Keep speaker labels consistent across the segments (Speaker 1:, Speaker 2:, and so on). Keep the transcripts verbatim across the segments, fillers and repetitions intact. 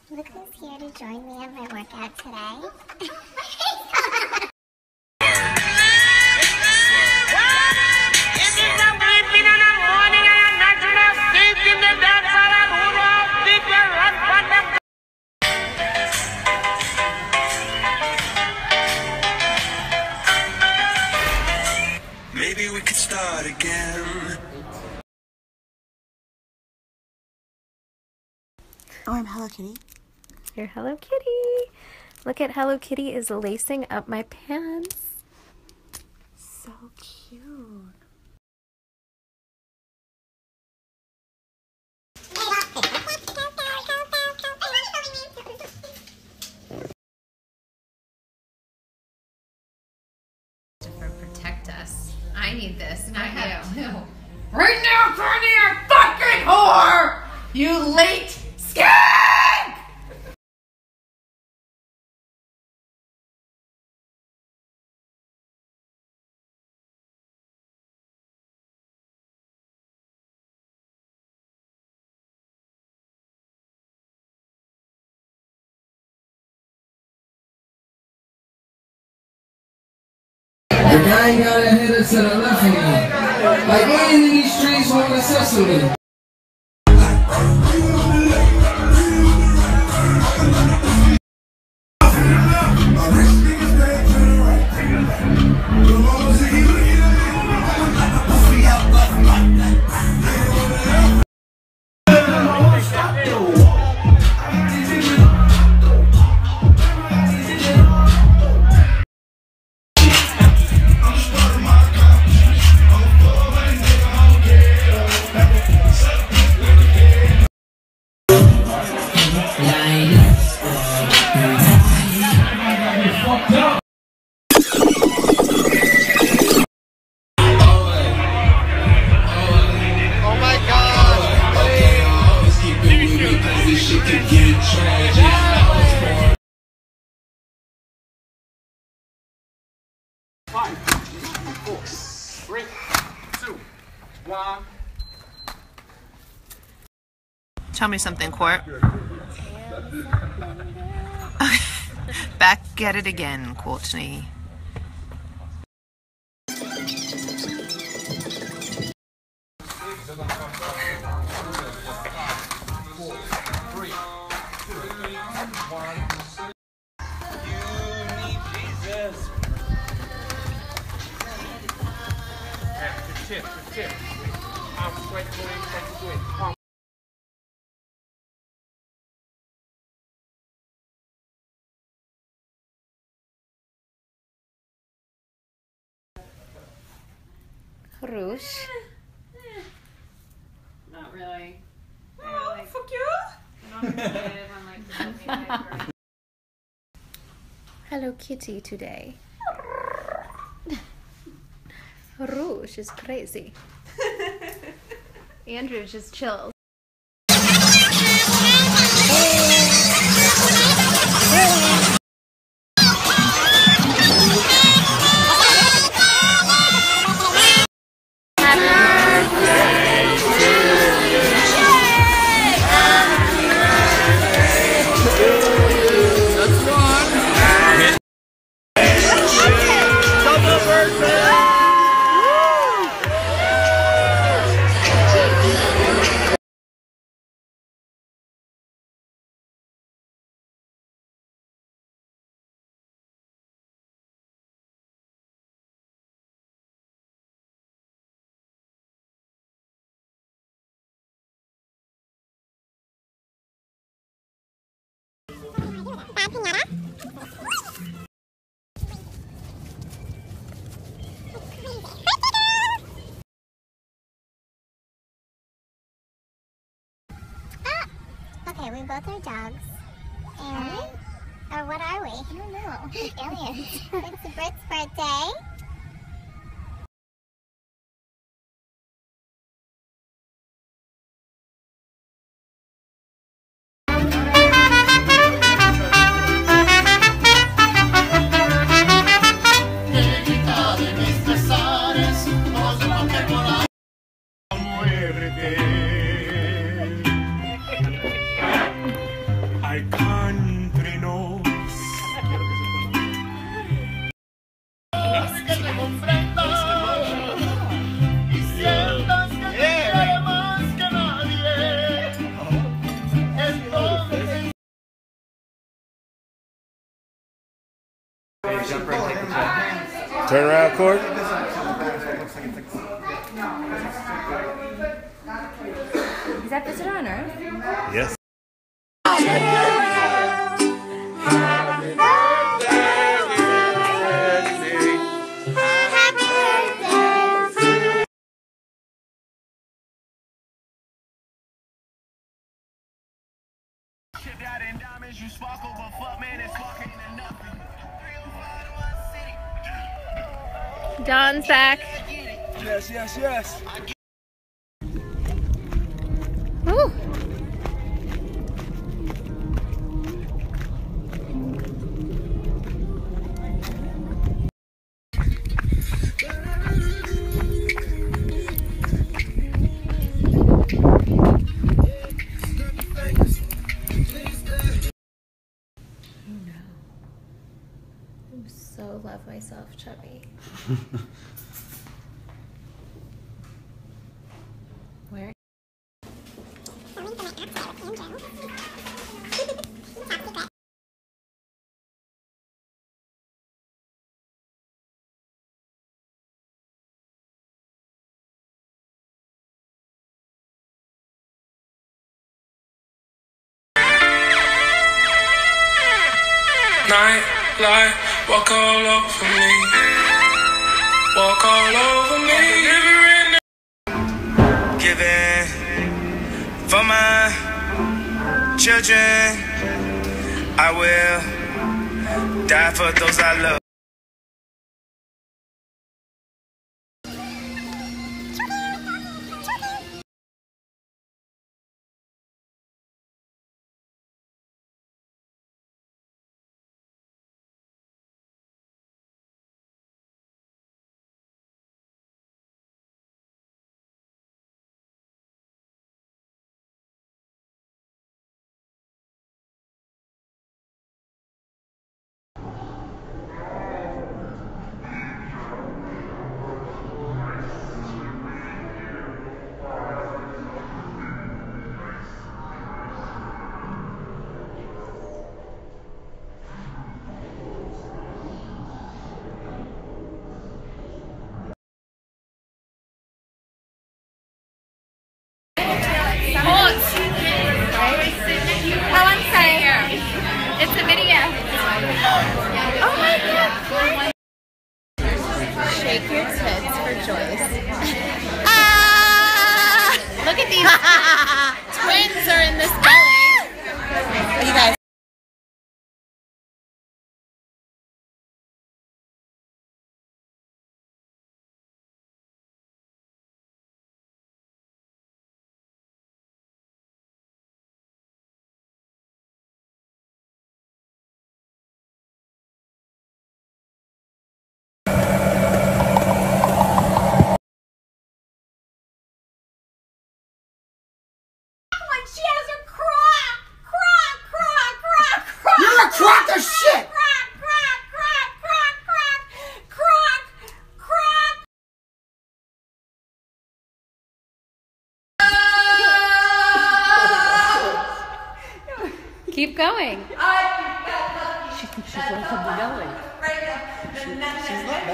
Speaker 1: Look who's here to join me on my workout today.
Speaker 2: Maybe we could start again.
Speaker 3: Oh, I'm Hello Kitty.
Speaker 4: You're Hello Kitty. Look at Hello Kitty is lacing up my pants.
Speaker 3: So cute.
Speaker 5: Protect us. I need this, not you.
Speaker 6: Right now, turn to your fucking whore! You late skank!
Speaker 7: The guy got ahead of to the left of me. Like laying in these streets with necessity.
Speaker 8: Five, four, three, two, one.
Speaker 6: Tell me something, Court. Back at it again, Courtney.
Speaker 8: Tip, tip. I'm sweat going, sweat going. Come.
Speaker 4: Rouge.
Speaker 5: Not really.
Speaker 6: Oh,
Speaker 5: like,
Speaker 6: fuck you!
Speaker 5: I'm not creative on like
Speaker 4: Hello Kitty today. Rouge is crazy. Andrew just chills.
Speaker 1: Okay, we both are dogs. And, or what are we? I don't know. Aliens. It's Britt's birthday.
Speaker 2: I
Speaker 9: jumper and take the check.
Speaker 10: Turn around, Cord.
Speaker 5: Is that Visitor on Earth?
Speaker 10: Yes.
Speaker 4: Don's back.
Speaker 8: Yes, yes, yes.
Speaker 4: Woo. So love myself, chubby. Where?
Speaker 2: Night light, walk all over me, walk all over me. Giving for my children, I will die for those I love.
Speaker 4: Oh, I'm sorry. It's a video. Oh my God. Shake your tits for Joyce. Ah! Look at these twins are in this belly. You guys.
Speaker 6: She has a crock, crock, crock, crock, crock. You're a crock of shit. Crock, crock, crock, crock, crock, crock, crock.
Speaker 4: Keep going.
Speaker 6: She thinks she's like a belly. Right now. She's not.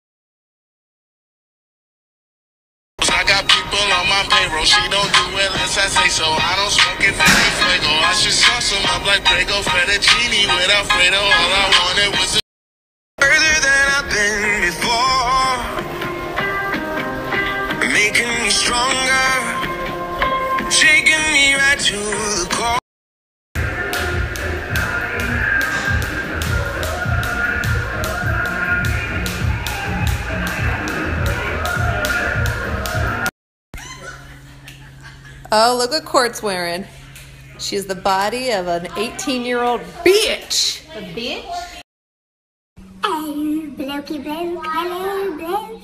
Speaker 2: I got people on my payroll. She don't do it unless I say so. I don't smoke it very fuego. I should sauce them up like Prego fettuccine with Alfredo. All I wanted was a further than I've been before, making me stronger, shaking me right to the core.
Speaker 11: Oh, look what Court's wearing. She's the body of an eighteen-year-old bitch.
Speaker 6: A bitch?
Speaker 1: Oh, blokey bloke, hello bloke.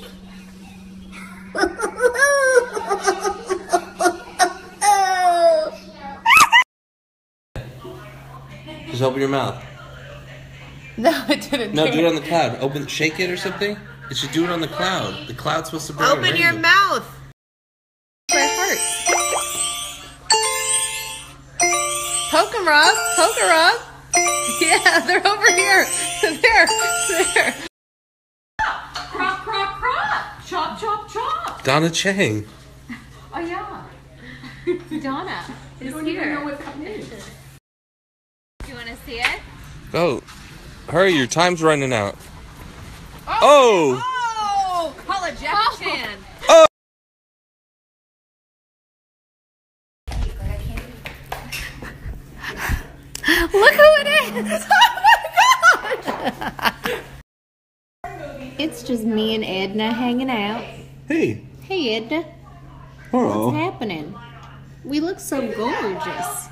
Speaker 9: Just open your mouth.
Speaker 11: No, it didn't.
Speaker 9: No, do it on the cloud. Open, shake it or something. It should do it on the cloud. The cloud's supposed to bring
Speaker 11: Open
Speaker 9: a
Speaker 11: your
Speaker 9: rainbow.
Speaker 11: mouth. My heart. Poke him, Rob. Poke her, Rob. Yeah. Yeah, they're over here. There, there.
Speaker 6: Croc, croc, croc. Chop, chop, chop.
Speaker 9: Donna Chang.
Speaker 6: Oh, yeah.
Speaker 4: Donna is
Speaker 6: You don't
Speaker 4: here.
Speaker 6: even know what that is.
Speaker 4: Do you want to see it?
Speaker 9: Go. Hurry, your time's running out. Oh!
Speaker 11: Oh, call it Jackie Chan.
Speaker 9: Oh!
Speaker 4: Look who it is! Oh my god! It's just me and Edna hanging out.
Speaker 9: Hey.
Speaker 4: Hey Edna,
Speaker 9: Hello.
Speaker 4: what's happening? We look so gorgeous.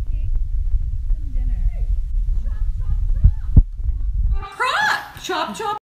Speaker 6: Chop, chop,